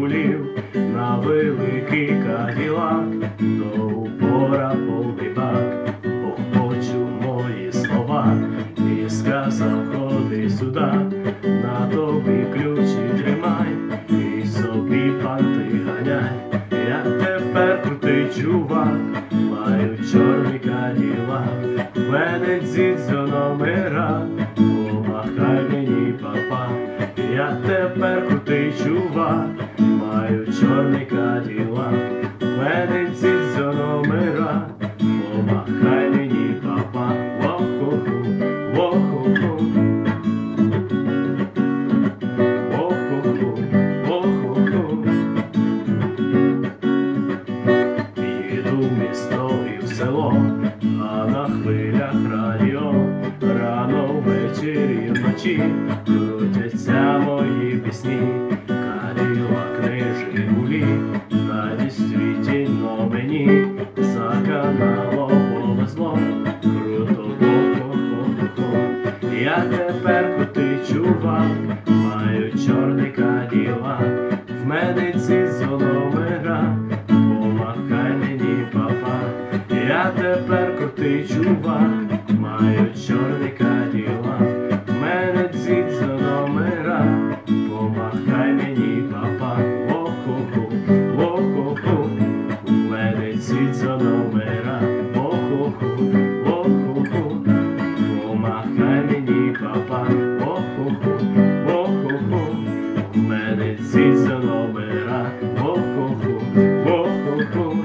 Жигулів на великий Каділак, до упора повний бак. Хочу мої слова і сказав: ходи сюди, на тобі ключі тримай, і собі панти ганяй. Я тепер крутий чувак, маю чорний Каділак, в мене дзідзьо номера, помахай мені, папа. Я тепер крутий чувак, маю чорний Каділак, в мене дзідзьо номера, помахай мені, папа. Во-хо-хо, во-хо-хо, во-хо-хо, во-хо-хо. Їду в місто і в село, а на хвилях радіо рано ввечері вночі крутяться мої пісні. Каділак, не Жигулі, та дійсно мені за каналом повезло. Круто, хо-хо-хо-хо. Я тепер крутий чувак, маю чорний Каділак, в мене дзідзьо номера, помахай мені, папа. Я тепер крутий чувак, маю чорний Каділак, в мене дзідзьо номера, помахай мені, папа. О-хо-хо, о-хо-хо, в мене дзідзьо номера, о-хо-хо, о-хо-хо, помахай мені, папа. О-хо-хо, о-хо-хо, в мене дзідзьо номера, о-хо-хо, о-хо-хо.